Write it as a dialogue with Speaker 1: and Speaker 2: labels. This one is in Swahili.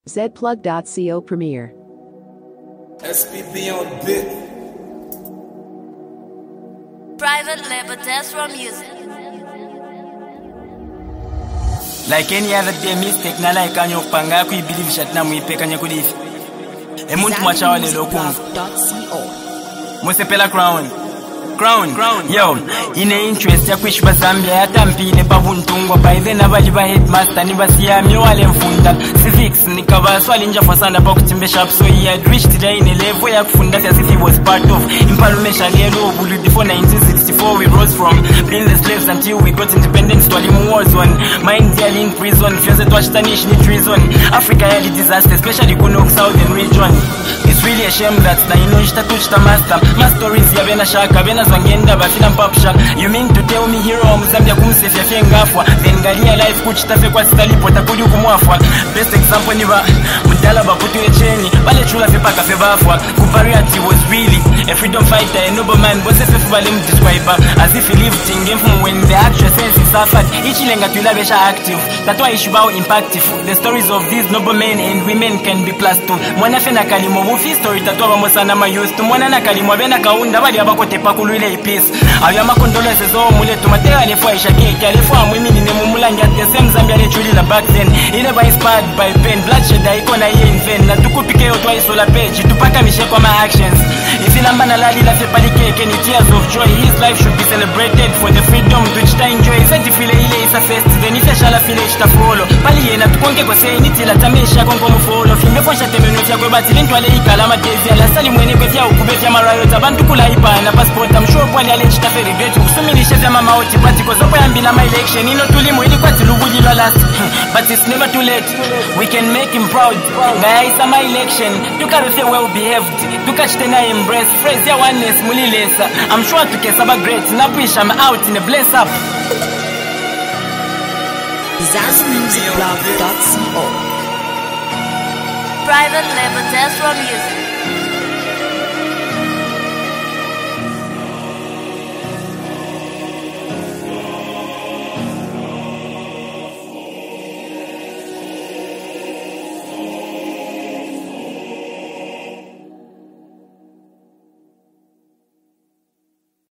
Speaker 1: Zplug.co Premiere.
Speaker 2: SPB on the bit.
Speaker 3: Private label, that's from music.
Speaker 4: Like any other day mistake na like kanyo kupanga yako ibelieve shit na muipe kanya kudifi. Muntu mwachawa lelo kungu. Mwesepela crown. Yo, ine interest ya kuishi Zambia hata mpile pavuntungwa by then abali ba headmaster ni basiyami wale mfunda civics nikaba swali nja for sana pa kutimbesha up so he had reached the in level ya kufunda as if he was part of impalumesha lelo bulu before 1964 we rose from being the slaves until we got independence twalimu wars one mind yali in prison fiance twashtanish ni treason Africa yali disaster especially kuno southern region. It's really a shame that na inonjita tuchita master my stories ya bena shaka bena zwangenda bafina mpapsha. You mean to tell me hero wa Mzambia kumsefia fengafwa then galia life kuchitafe kwa stalipo takuju kumwafwa. Best example ni ba mdala bakutu echeni bale chula fepa kafe bafwa Kupariati was really a freedom fighter a noble man bose fefu bale mdescriber as if he lived in game from when the actual sense is suffered ichi lenga tuila besha active tatwa ishubao impactful. The stories of these noble men and women can be plus two mwana fena kalimo mufi story tatwa bamosana ma youth mwana na kalimo bena kaunda bali abakote pakulu ile peace ayo makondolese zo mule tumatera alefo aisha keke alefo amwimi ni mumulanga the same Zambia le chuli la back then ile by inspired by pain bloodshed iko na ye in vain na tukupike yo twice sola page tupaka mishe kwa my actions ifilamba na lali la fepa likeke ni tears of joy his life should be celebrated for the freedom which ta enjoy senti file ile isa fest then ifeshala file chita follow pali yena tukonke kwa sei nitila tamisha kongo mufolo fimbe fonsha temenutia kwa batili ntwale ikalama dezi ala sali mwene kwa tia ukubeti ya marayo tabantu kula ipa na passport I'm sure kwali ale chita fe regret kusumilishe vya mama oti pati kwa zopo ya mbila my election ino tulimu ili kwa tilubuji la last but it's never too late we can make him proud ngaya isa my election tukarefe well behaved tukachitena embrace phrase ya oneness mulilesa I'm sure tukesaba great napisha I'm out in a bless up.
Speaker 1: ZazMusicBlog.co.
Speaker 3: Private label, that's from music.